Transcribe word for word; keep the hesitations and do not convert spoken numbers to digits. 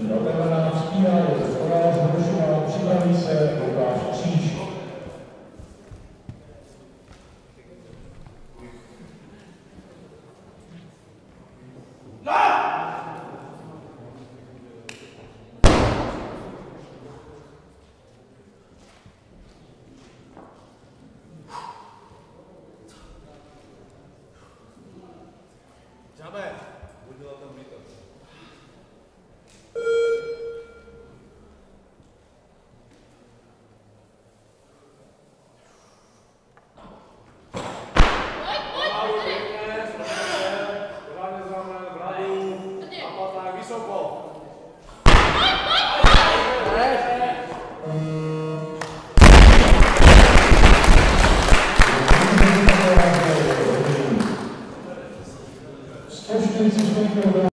devatenáct Kýra, Josef Kolář, Hrušová, připraví se Lukáš Kříž. Žábe, udělal tam výtok. sto čtyřicet čtyři kilogramů.